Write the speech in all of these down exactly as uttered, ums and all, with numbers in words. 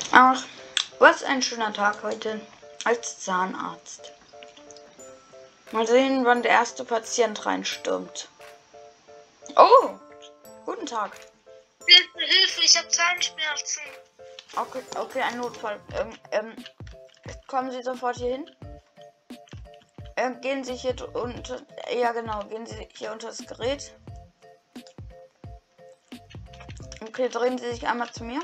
Ach, was ein schöner Tag heute als Zahnarzt. Mal sehen, wann der erste Patient reinstürmt. Oh, guten Tag. Hilfe, Hilfe, ich habe Zahnschmerzen. Okay, okay, ein Notfall. Ähm, ähm, kommen Sie sofort hier hin. Ähm, gehen Sie hier unter. Ja, genau, gehen Sie hier unter das Gerät. Okay, drehen Sie sich einmal zu mir.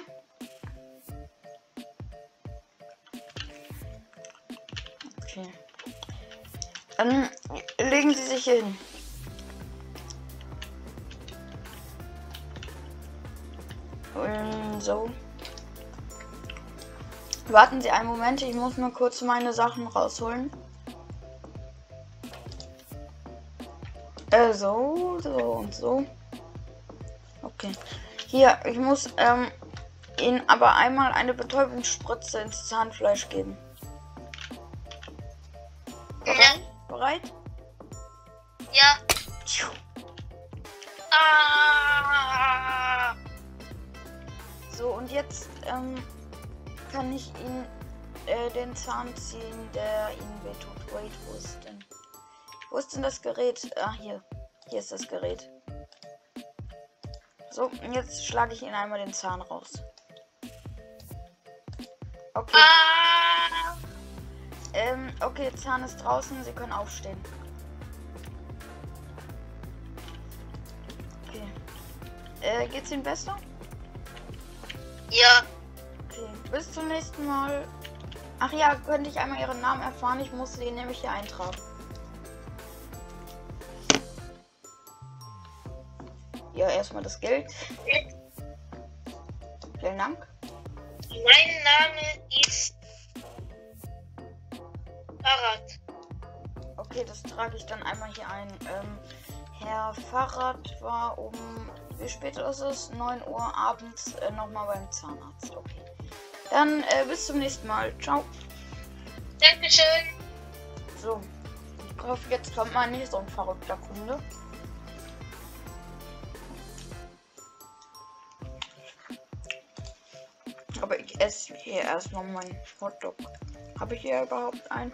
Okay. Ähm, legen Sie sich hier hin. Ähm, so. Warten Sie einen Moment, ich muss mir kurz meine Sachen rausholen. Äh, so, so und so. Okay. Hier, ich muss ähm, Ihnen aber einmal eine Betäubungsspritze ins Zahnfleisch geben. Bereit? Ja. Bereit? Ja. Tschiu. Ah. So, und jetzt ähm, kann ich Ihnen äh, den Zahn ziehen, der Ihnen wehtut. Wait, wo ist denn? Wo ist denn das Gerät? Ah, hier. Hier ist das Gerät. So, und jetzt schlage ich Ihnen einmal den Zahn raus. Okay. Ah. Ähm, okay, Zahn ist draußen, Sie können aufstehen. Okay. Äh, geht's Ihnen besser? Ja. Okay, bis zum nächsten Mal. Ach ja, könnte ich einmal Ihren Namen erfahren? Ich muss Sie nämlich hier eintragen. Ja, erstmal das Geld. Vielen Dank. Mein Name ist Fahrrad. Okay, das trage ich dann einmal hier ein. Ähm, Herr Fahrrad war um, wie spät ist es? neun Uhr abends äh, nochmal beim Zahnarzt. Okay. Dann äh, bis zum nächsten Mal. Ciao. Dankeschön. So. Ich hoffe, jetzt kommt mal nicht so ein verrückter Kunde. Aber ich esse hier erstmal meinen Hotdog. Habe ich hier überhaupt einen?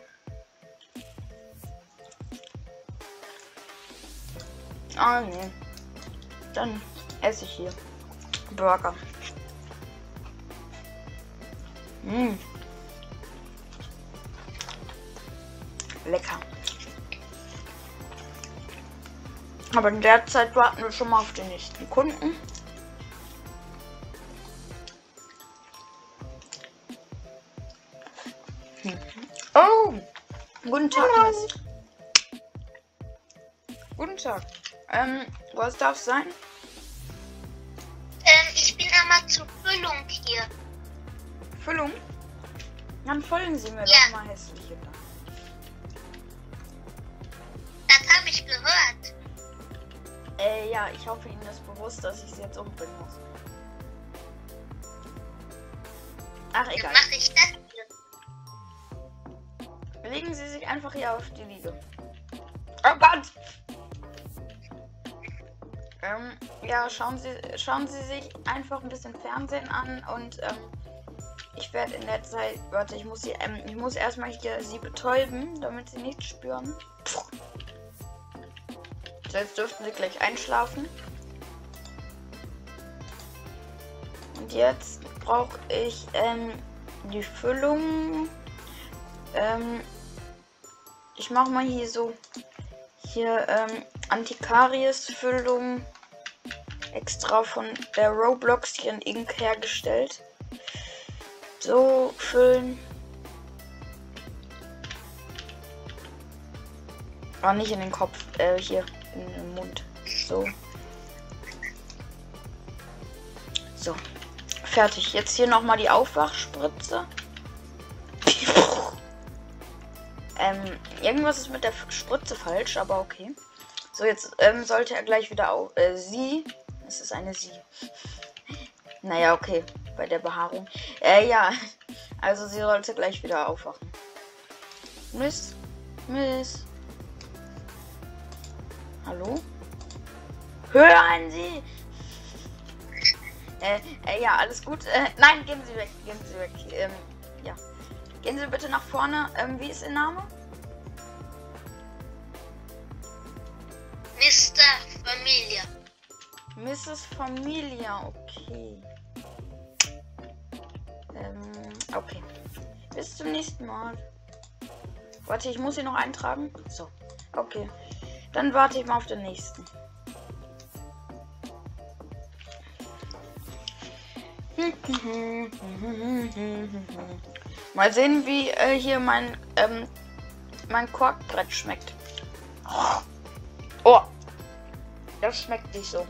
Ah, nee. Dann esse ich hier Burger. Mmh. Lecker. Aber in der Zeit warten wir schon mal auf den nächsten Kunden. Hm. Oh! Guten Tag, Miss. Guten Tag. Ähm, was darf sein? Ähm, ich bin einmal zur Füllung hier. Füllung? Dann folgen Sie mir Ja. doch mal hässliche da. Das habe ich gehört. Äh, ja, ich hoffe, Ihnen ist bewusst, dass ich Sie jetzt umbringen muss. Ach, Wie egal. mache ich das hier? Legen Sie sich einfach hier auf die Liege. Oh Gott! Ähm, ja, schauen Sie, schauen Sie sich einfach ein bisschen Fernsehen an und ähm, ich werde in der Zeit, warte, ich muss sie, ähm, ich muss erstmal hier sie betäuben, damit sie nichts spüren. Puh. So, jetzt dürften sie gleich einschlafen. Und jetzt brauche ich ähm, die Füllung. Ähm, ich mache mal hier so hier ähm, Antikaries-Füllung extra von der Robloxchen Ink hergestellt. So füllen. Aber nicht in den Kopf, äh, hier in den Mund. So. So. Fertig. Jetzt hier nochmal die Aufwachspritze. ähm, irgendwas ist mit der Spritze falsch, aber okay. So, jetzt ähm, sollte er gleich wieder auf. Äh, sie. Es ist eine sie. Naja, okay. Bei der Behaarung. Äh, ja. Also sie sollte gleich wieder aufwachen. Miss. Miss. Hallo? Hören Sie! Äh, äh, ja, alles gut. Äh, nein, gehen Sie weg, gehen Sie weg. Ähm, ja. Gehen Sie bitte nach vorne. Ähm, wie ist Ihr Name? Mister Familia. Misses Familia, okay. Ähm, okay. Bis zum nächsten Mal. Warte, ich muss sie noch eintragen. So, okay. Dann warte ich mal auf den nächsten. Mal sehen, wie äh, hier mein ähm, mein Korkbrett schmeckt. Oh, das schmeckt nicht so.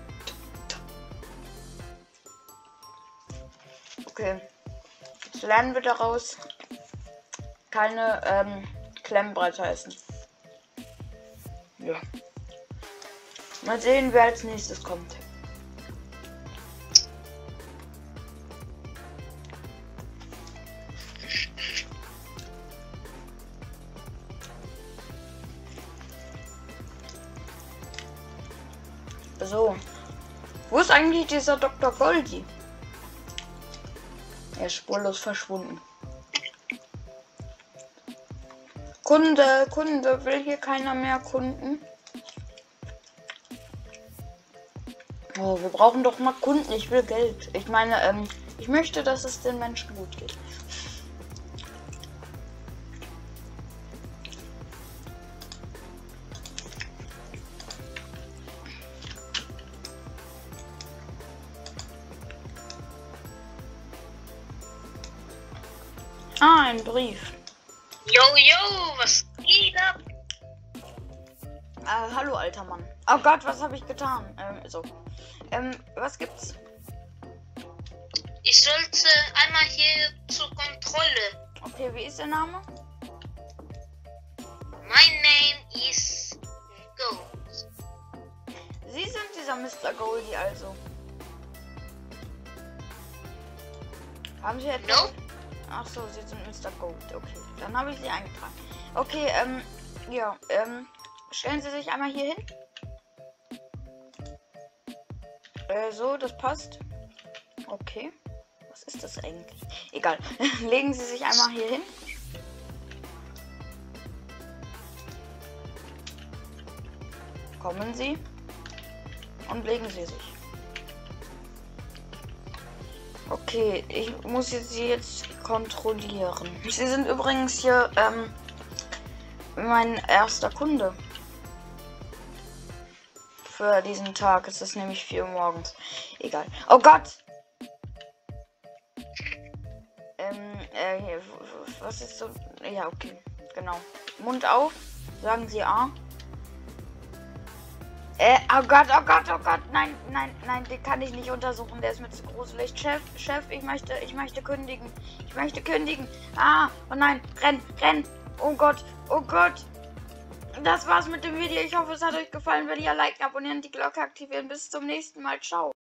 Okay, jetzt lernen wir daraus, keine ähm, Klemmbretter essen. Ja. Mal sehen, wer als nächstes kommt. So. Wo ist eigentlich dieser Doktor Goldi? Er ist spurlos verschwunden. Kunde, Kunde, will hier keiner mehr Kunden? Oh, wir brauchen doch mal Kunden. Ich will Geld. Ich meine, ähm, ich möchte, dass es den Menschen gut geht. Ah, ein Brief. Yo, yo, was geht ab? Äh, hallo, alter Mann. Oh Gott, was habe ich getan? Ähm, so. Ähm, was gibt's? Ich sollte einmal hier zur Kontrolle. Okay, wie ist der Name? My name is Gold. Sie sind dieser Mister Goldie also. Haben Sie etwas? Nope. Ach so, Sie sind Mister Gold. Okay, dann habe ich Sie eingetragen. Okay, ähm, ja, ähm, stellen Sie sich einmal hier hin. Äh, so, das passt. Okay. Was ist das eigentlich? Egal. Legen Sie sich einmal hier hin. Kommen Sie. Und legen Sie sich. Okay, ich muss jetzt Sie jetzt kontrollieren. Sie sind übrigens hier ähm, mein erster Kunde. Für diesen Tag. Es ist nämlich vier Uhr morgens. Egal. Oh Gott! Ähm, äh, hier, was ist so? Ja, okay. Genau. Mund auf. Sagen Sie A. Äh, oh Gott, oh Gott, oh Gott, nein, nein, nein, den kann ich nicht untersuchen, der ist mir zu gruselig. Chef, Chef, ich möchte, ich möchte kündigen, ich möchte kündigen. Ah, oh nein, renn, renn, oh Gott, oh Gott. Das war's mit dem Video, ich hoffe, es hat euch gefallen. Wenn ihr liken, abonnieren, die Glocke aktivieren. Bis zum nächsten Mal, ciao.